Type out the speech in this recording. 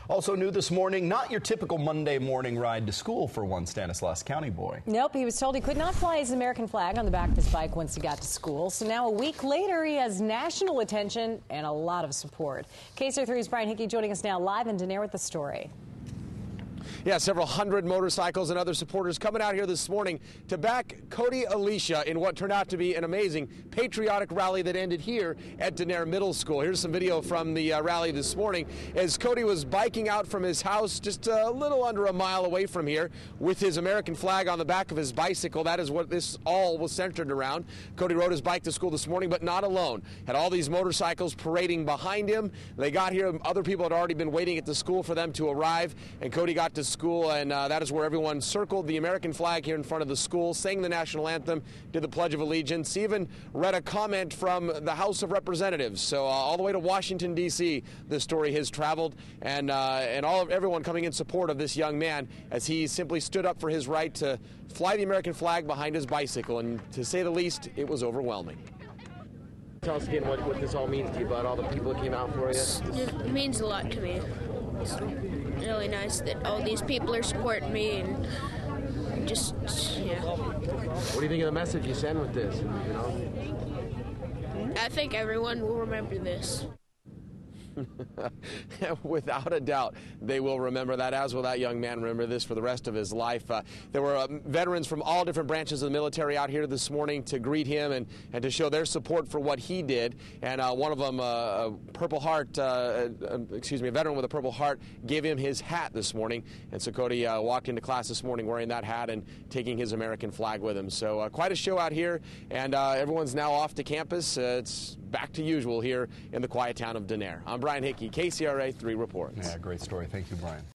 Also new this morning, not your typical Monday morning ride to school for one Stanislaus County boy. Nope, he was told he could not fly his American flag on the back of his bike once he got to school. So now a week later, he has national attention and a lot of support. KCR3's Brian Hickey joining us now live in Denair with the story. Yeah, several hundred motorcycles and other supporters coming out here this morning to back Cody Alicea in what turned out to be an amazing patriotic rally that ended here at Denair Middle School. Here's some video from the rally this morning as Cody was biking out from his house just a little under a mile away from here with his American flag on the back of his bicycle. That is what this all was centered around. Cody rode his bike to school this morning, but not alone. Had all these motorcycles parading behind him. They got here. Other people had already been waiting at the school for them to arrive, and Cody got to school, and that is where everyone circled the American flag here in front of the school, sang the national anthem, did the Pledge of Allegiance, even read a comment from the House of Representatives. So all the way to Washington, D.C., this story has traveled, and everyone coming in support of this young man as he simply stood up for his right to fly the American flag behind his bicycle, and to say the least, it was overwhelming. Tell us again what this all means to you, bud, all the people that came out for you. It means a lot to me. It's really nice that all these people are supporting me, and just, yeah. What do you think of the message you send with this? You know? I think everyone will remember this. Without a doubt, they will remember that, as will that young man remember this for the rest of his life. There were veterans from all different branches of the military out here this morning to greet him and to show their support for what he did. And one of them, a veteran with a Purple Heart, gave him his hat this morning. And so Cody walked into class this morning wearing that hat and taking his American flag with him. So quite a show out here, and everyone's now off to campus. It's back to usual here in the quiet town of Denair. I'm Brian Hickey, KCRA 3 reports. Yeah, great story. Thank you, Brian.